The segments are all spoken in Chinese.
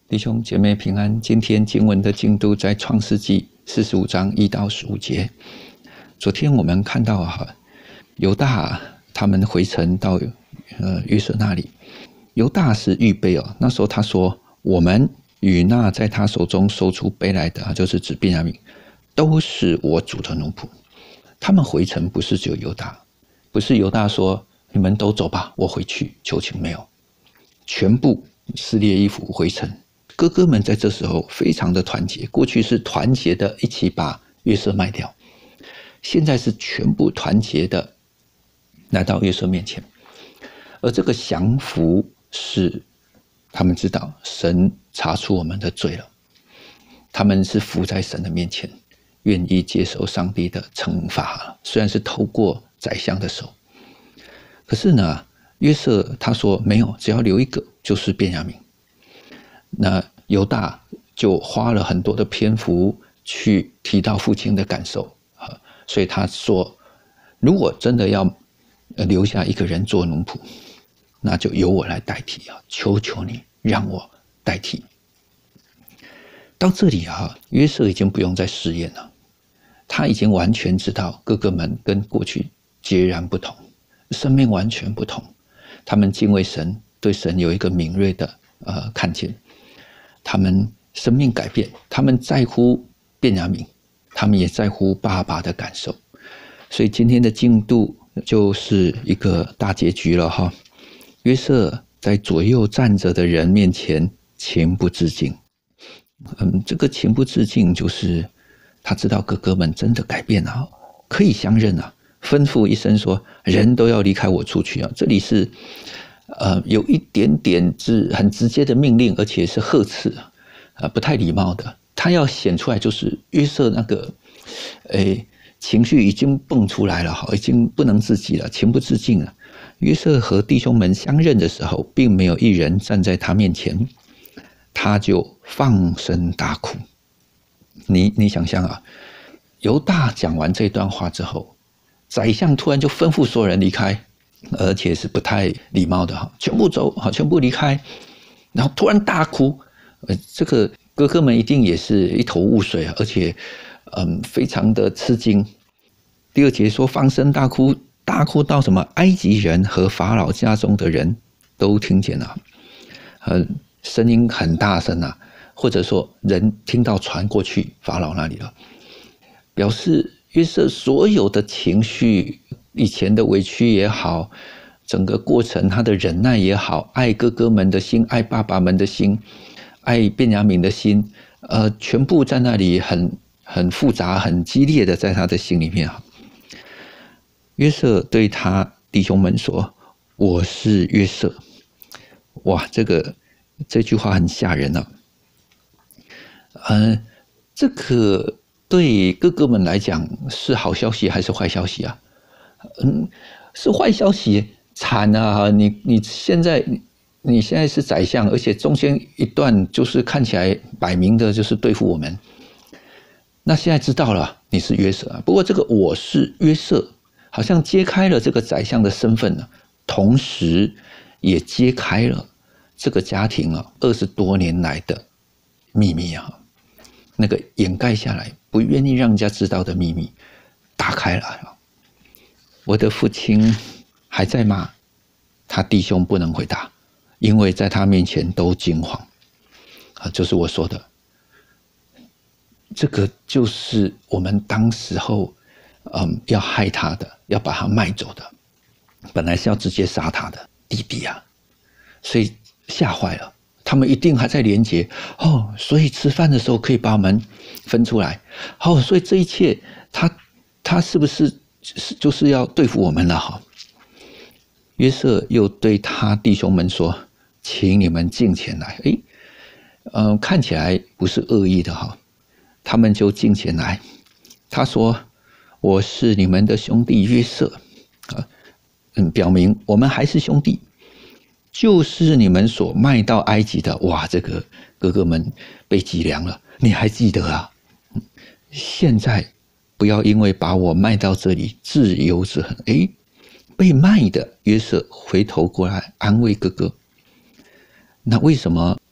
弟兄姐妹平安，今天经文的进度在创世纪45章1到15节。昨天我们看到犹大他们回城到约瑟那里，犹大是预备那时候他说，我们与那在他手中收出杯来的，就是指便雅悯，都是我主的奴仆。他们回城不是只有犹大，不是犹大说你们都走吧，我回去求情，没有，全部撕裂衣服回城。哥哥们在这时候非常的团结，过去是团结的一起把约瑟卖掉，现在是全部团结的来到约瑟面前。而这个降服是他们知道神查出我们的罪了，他们是服在神的面前，愿意接受上帝的惩罚，虽然是透过宰相的手。可是呢，约瑟他说没有，只要留一个就是便雅悯。那犹大就花了很多的篇幅去提到父亲的感受，所以他说，如果真的要留下一个人做奴仆，那就由我来代替，求求你让我代替。到这里约瑟已经不用再试验了，他已经完全知道哥哥们跟过去截然不同，生命完全不同，他们敬畏神，对神有一个敏锐的看见，他们生命改变，他们在乎便雅悯，他们也在乎爸爸的感受。所以今天的进度就是一个大结局了约瑟在左右站着的人面前情不自禁。这个情不自禁就是他知道哥哥们真的改变了，可以相认了，吩咐一声说人都要离开我出去这里是有一点点很直接的命令，而且是呵斥不太礼貌的。他要显出来就是约瑟那个情绪已经蹦出来了，已经不能自己了，情不自禁了。约瑟和弟兄们相认的时候，并没有一人站在他面前，他就放声大哭。你想象犹大讲完这段话之后，宰相突然就吩咐所有人离开，而且是不太礼貌的，全部走，全部离开，然后突然大哭。这个哥哥们一定也是一头雾水，而且非常的吃惊。第2节说放声大哭，大哭到什么？埃及人和法老家中的人都听见了，声音很大声或者说人听到传过去法老那里了，表示约瑟所有的情绪，以前的委屈也好，整个过程他的忍耐也好，爱哥哥们的心，爱爸爸们的心，爱便雅悯的心，全部在那里很复杂很激烈的在他的心里面约瑟对他弟兄们说，我是约瑟。哇，这句话很吓人这个对哥哥们来讲是好消息还是坏消息是坏消息，惨你现在是宰相，而且中间一段就是看起来摆明的就是对付我们。那现在知道了你是约瑟不过这个我是约瑟好像揭开了这个宰相的身份同时也揭开了这个家庭20多年来的秘密那个掩盖下来不愿意让人家知道的秘密打开了。我的父亲还在吗？他弟兄不能回答，因为在他面前都惊慌就是我说的，这个就是我们当时候要害他的，要把他卖走的，本来是要直接杀他的弟弟所以吓坏了，他们一定还在连结所以吃饭的时候可以把我们分出来所以这一切他是不是就是要对付我们了约瑟又对他弟兄们说，请你们近前来。看起来不是恶意的他们就近前来。他说，我是你们的兄弟约瑟表明我们还是兄弟，就是你们所卖到埃及的。哇，这个哥哥们被脊梁了，你还记得现在不要因为把我卖到这里自由之恨。被卖的约瑟回头过来安慰哥哥。那为什么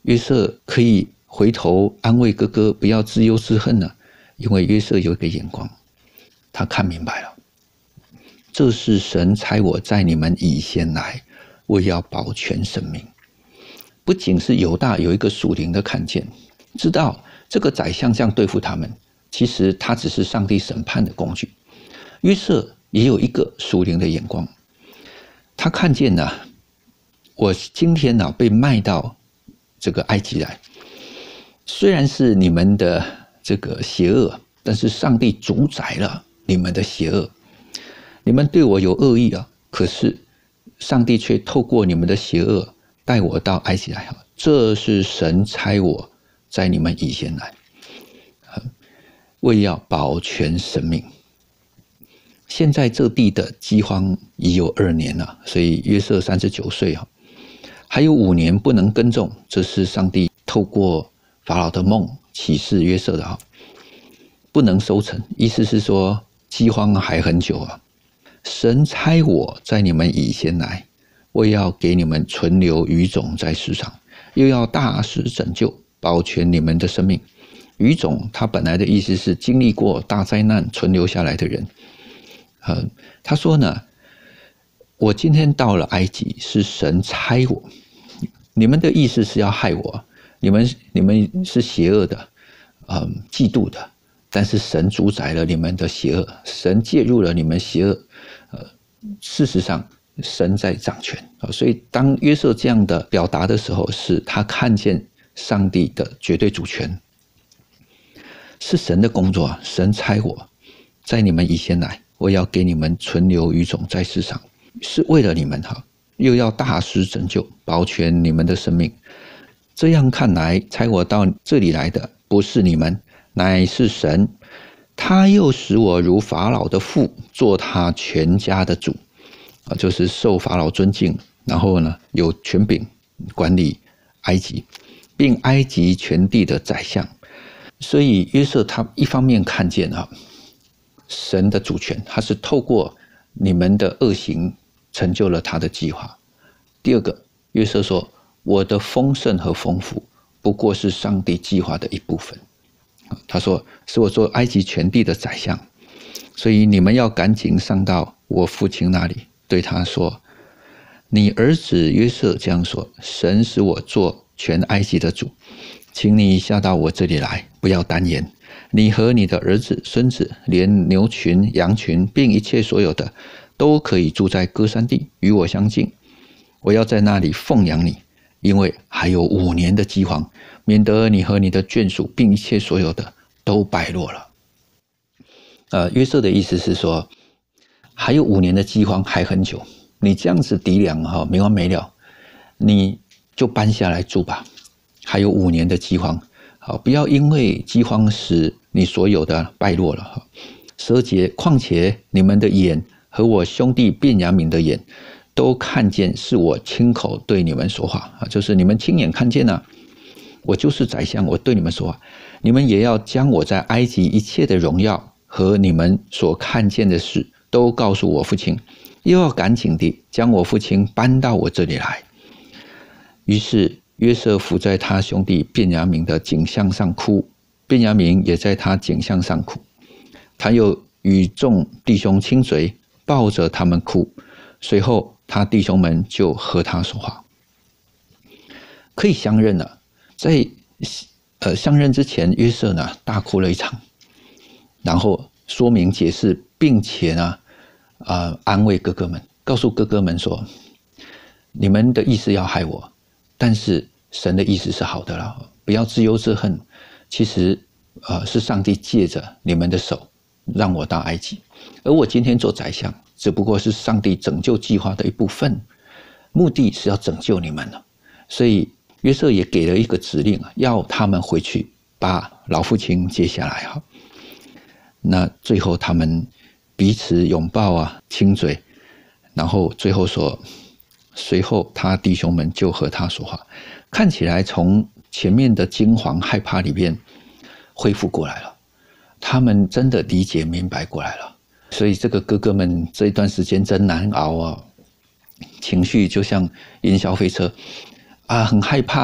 约瑟可以回头安慰哥哥，不要自忧自恨呢？因为约瑟有一个眼光，他看明白了，这是神差我在你们以先来，我要保全生命。不仅是犹大有一个属灵的看见，知道这个宰相这样对付他们，其实他只是上帝审判的工具。约瑟也有一个属灵的眼光，他看见我今天被卖到这个埃及来，虽然是你们的这个邪恶，但是上帝主宰了你们的邪恶。你们对我有恶意可是上帝却透过你们的邪恶带我到埃及来，这是神差我在你们以前来，为要保全生命。现在这地的饥荒已有2年了，所以约瑟39岁，还有5年不能耕种，这是上帝透过法老的梦启示约瑟的，不能收成，意思是说饥荒还很久神差我在你们以前来，我要给你们存留余种在世上，又要大施拯救，保全你们的生命。余种他本来的意思是经历过大灾难存留下来的人。他说呢，我今天到了埃及是神差我，你们的意思是要害我，你们是邪恶的，嫉妒的，但是神主宰了你们的邪恶，神介入了你们邪恶，事实上神在掌权。所以当约瑟这样的表达的时候，是他看见上帝的绝对主权，是神的工作，神差我在你们以前来，我要给你们存留余种在世上，是为了你们又要大施拯救，保全你们的生命。这样看来，差我到这里来的不是你们，乃是神，他又使我如法老的父，做他全家的主，就是受法老尊敬，然后呢有权柄管理埃及，并埃及全地的宰相。所以约瑟他一方面看见神的主权，他是透过你们的恶行成就了他的计划。第二个，约瑟说，我的丰盛和丰富不过是上帝计划的一部分。他说，使我做埃及全地的宰相，所以你们要赶紧上到我父亲那里，对他说，你儿子约瑟这样说，神使我做全埃及的主，请你下到我这里来，不要单言，你和你的儿子孙子，连牛群羊群并一切所有的，都可以住在歌珊地，与我相近，我要在那里奉养你，因为还有5年的饥荒，免得你和你的眷属并一切所有的都败落了。约瑟的意思是说，还有5年的饥荒还很久，你这样子抵粮没完没了，你就搬下来住吧。还有5年的饥荒，不要因为饥荒使你所有的败落了。12节，况且你们的眼和我兄弟便雅悯的眼都看见是我亲口对你们说话，就是你们亲眼看见我就是宰相，我对你们说话，你们也要将我在埃及一切的荣耀和你们所看见的事都告诉我父亲，又要赶紧地将我父亲搬到我这里来。于是约瑟伏在他兄弟便雅悯的颈项上哭，便雅悯也在他颈项上哭，他又与众弟兄亲嘴，抱着他们哭。随后他弟兄们就和他说话。可以相认了，在相认之前，约瑟呢大哭了一场，然后说明解释，并且呢安慰哥哥们，告诉哥哥们说，你们的意思要害我，但是神的意思是好的了，不要自忧自恨。其实是上帝借着你们的手让我到埃及，而我今天做宰相只不过是上帝拯救计划的一部分，目的是要拯救你们了。所以约瑟也给了一个指令，要他们回去把老父亲接下来。那最后他们彼此拥抱亲嘴，然后最后说，随后他弟兄们就和他说话，看起来从前面的惊惶害怕里面恢复过来了，他们真的理解明白过来了。所以这个哥哥们这一段时间真难熬情绪就像云霄飞车很害怕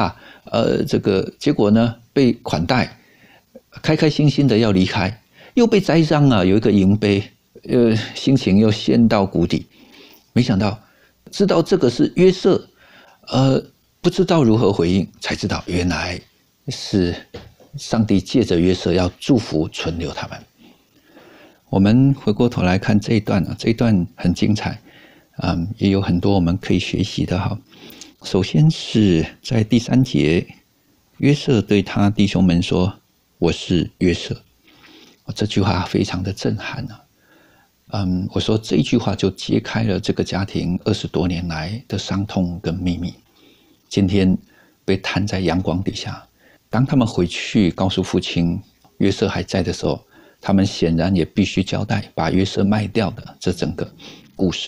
这个结果呢被款待，开开心心的要离开，又被栽赃啊，有一个银杯，心情又陷到谷底。没想到知道这个是约瑟，不知道如何回应，才知道原来是上帝借着约瑟要祝福存留他们。我们回过头来看这一段啊，这一段很精彩，也有很多我们可以学习的哈。首先是在第3节，约瑟对他弟兄们说：“我是约瑟。”这句话非常的震撼啊。我说这一句话就揭开了这个家庭20多年来的伤痛跟秘密，今天被摊在阳光底下。当他们回去告诉父亲约瑟还在的时候，他们显然也必须交代把约瑟卖掉的这整个故事。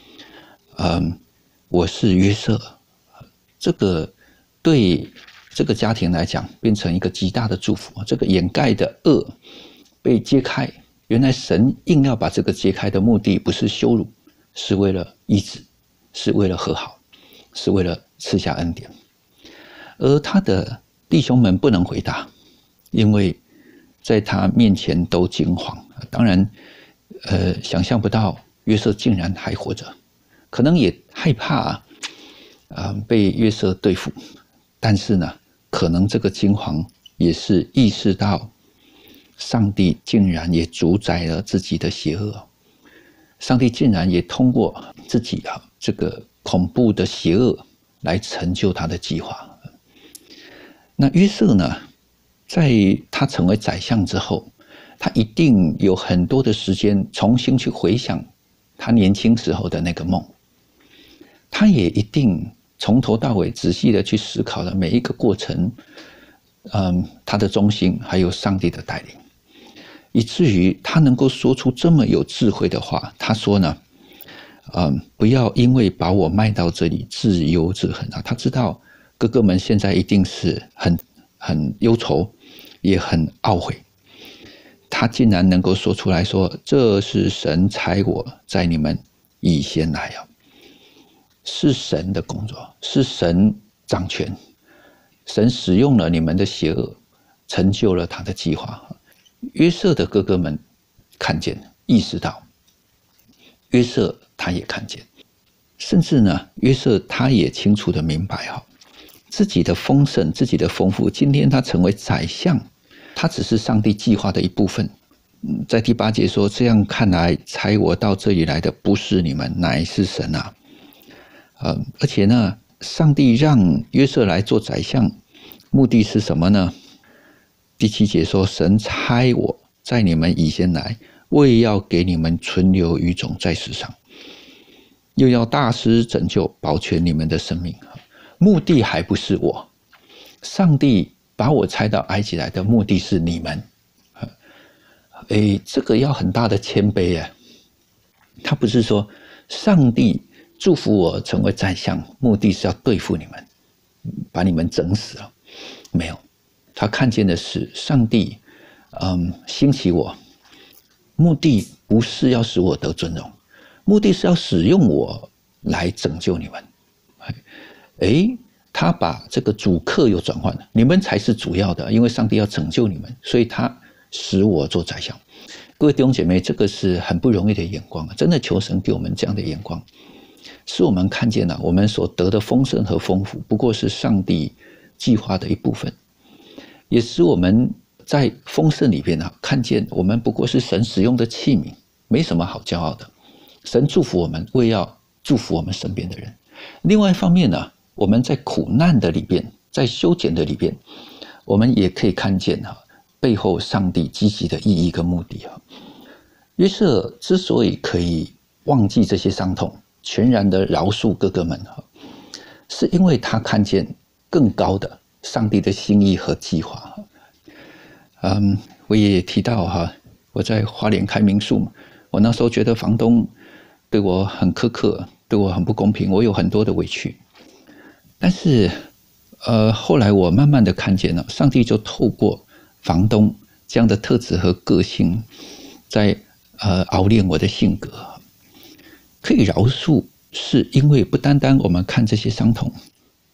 我是约瑟，这个对这个家庭来讲变成一个极大的祝福。这个掩盖的恶被揭开，原来神硬要把这个揭开的目的不是羞辱，是为了医治，是为了和好，是为了赐下恩典。而他的弟兄们不能回答，因为在他面前都惊慌。当然想象不到约瑟竟然还活着，可能也害怕被约瑟对付，但是呢，可能这个惊慌也是意识到上帝竟然也主宰了自己的邪恶，上帝竟然也通过自己这个恐怖的邪恶来成就他的计划。那约瑟呢，在他成为宰相之后，他一定有很多的时间重新去回想他年轻时候的那个梦，他也一定从头到尾仔细的去思考了每一个过程，他的中心还有上帝的带领，以至于他能够说出这么有智慧的话。他说呢，不要因为把我卖到这里自忧自恨啊。他知道哥哥们现在一定是很忧愁，也很懊悔。他竟然能够说出来说，这是神差我在你们以先来啊，是神的工作，是神掌权，神使用了你们的邪恶，成就了他的计划。约瑟的哥哥们看见，意识到，约瑟他也看见，甚至呢，约瑟他也清楚的明白自己的丰盛，自己的丰富，今天他成为宰相，他只是上帝计划的一部分。在第8节说，这样看来，差我到这里来的不是你们，乃是神啊。而且呢，上帝让约瑟来做宰相，目的是什么呢？第7节说，神差我在你们以先来，为要给你们存留余种在世上，又要大施拯救，保全你们的生命。目的还不是我，上帝把我差到埃及来的目的是你们。这个要很大的谦卑耶。他不是说上帝祝福我成为宰相，目的是要对付你们，把你们整死了。没有，他看见的是上帝兴起我，目的不是要使我得尊荣，目的是要使用我来拯救你们。他把这个主客又转换了，你们才是主要的，因为上帝要拯救你们，所以他使我做宰相。各位弟兄姐妹，这个是很不容易的眼光，真的求神给我们这样的眼光，使我们看见了我们所得的丰盛和丰富不过是上帝计划的一部分，也使我们在丰盛里边看见我们不过是神使用的器皿，没什么好骄傲的。神祝福我们，为要祝福我们身边的人。另外一方面呢，我们在苦难的里边，在修剪的里边，我们也可以看见背后上帝积极的意义跟目的。约瑟之所以可以忘记这些伤痛，全然的饶恕哥哥们，是因为他看见更高的上帝的心意和计划。我也提到我在花莲开民宿，我那时候觉得房东对我很苛刻，对我很不公平，我有很多的委屈。但是后来我慢慢的看见了，上帝就透过房东这样的特质和个性，在熬炼我的性格。可以饶恕，是因为不单单我们看这些伤痛，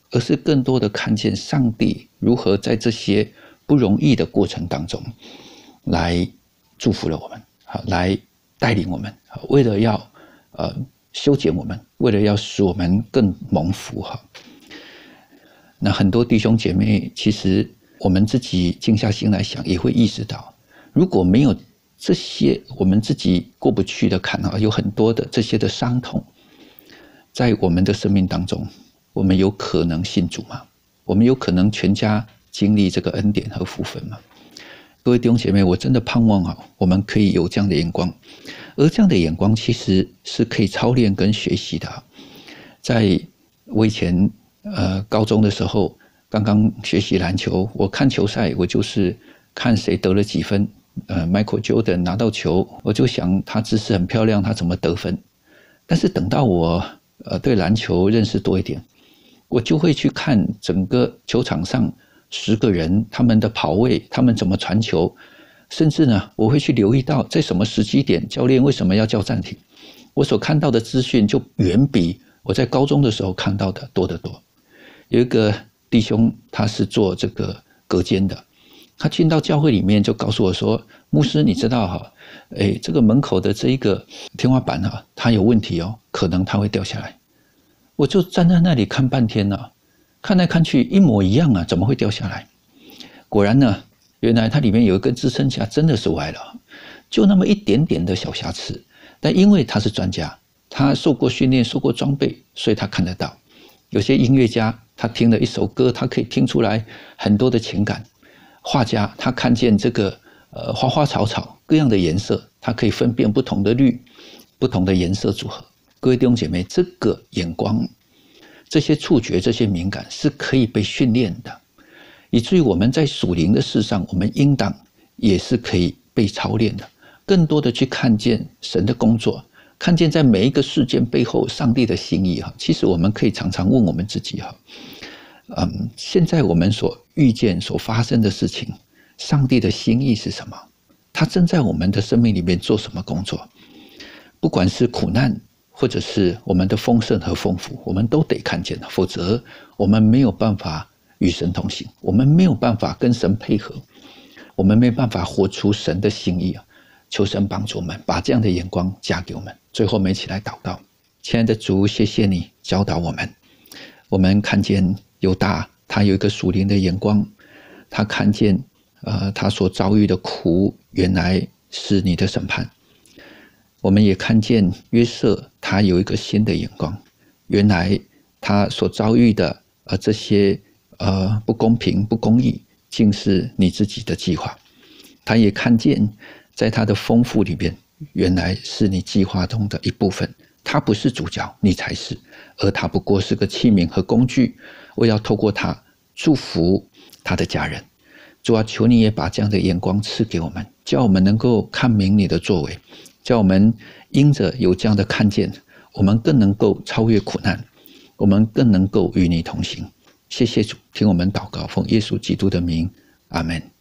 而是更多的看见上帝如何在这些不容易的过程当中来祝福了我们，来带领我们，为了要修剪我们，为了要使我们更蒙福。那很多弟兄姐妹，其实我们自己静下心来想，也会意识到，如果没有这些我们自己过不去的坎，有很多的这些的伤痛在我们的生命当中，我们有可能信主吗？我们有可能全家经历这个恩典和福分吗？各位弟兄姐妹，我真的盼望我们可以有这样的眼光，而这样的眼光其实是可以操练跟学习的。在我以前高中的时候，刚刚学习篮球，我看球赛，我就是看谁得了几分。Michael Jordan 拿到球，我就想他姿势很漂亮，他怎么得分？但是等到我对篮球认识多一点，我就会去看整个球场上10个人他们的跑位，他们怎么传球，甚至呢，我会去留意到在什么时机点，教练为什么要叫暂停。我所看到的资讯就远比我在高中的时候看到的多得多。有一个弟兄，他是做这个隔间的。他进到教会里面就告诉我说，牧师你知道这个门口的这一个天花板它有问题可能它会掉下来。我就站在那里看半天看来看去一模一样怎么会掉下来？果然呢，原来它里面有一根支撑架真的是歪了，就那么一点点的小瑕疵，但因为他是专家，他受过训练，受过装备，所以他看得到。有些音乐家他听了一首歌，他可以听出来很多的情感。画家他看见这个花花草草各样的颜色，他可以分辨不同的绿，不同的颜色组合。各位弟兄姐妹，这个眼光，这些触觉，这些敏感是可以被训练的，以至于我们在属灵的事上，我们应当也是可以被操练的，更多的去看见神的工作，看见在每一个事件背后上帝的心意。其实我们可以常常问我们自己现在我们所遇见所发生的事情，上帝的心意是什么？他正在我们的生命里面做什么工作？不管是苦难或者是我们的丰盛和丰富，我们都得看见，否则我们没有办法与神同行，我们没有办法跟神配合，我们没办法活出神的心意。求神帮助我们，把这样的眼光加给我们。最后我们一起来祷告。亲爱的主，谢谢你教导我们，我们看见犹大他有一个属灵的眼光，他看见他所遭遇的苦原来是你的审判。我们也看见约瑟他有一个新的眼光，原来他所遭遇的这些不公平不公义竟是你自己的计划。他也看见在他的丰富里面，原来是你计划中的一部分，他不是主角，你才是，而他不过是个器皿和工具，我要透过他祝福他的家人。主啊，求你也把这样的眼光赐给我们，叫我们能够看明你的作为，叫我们因着有这样的看见，我们更能够超越苦难，我们更能够与你同行。谢谢主，听我们祷告，奉耶稣基督的名，阿们。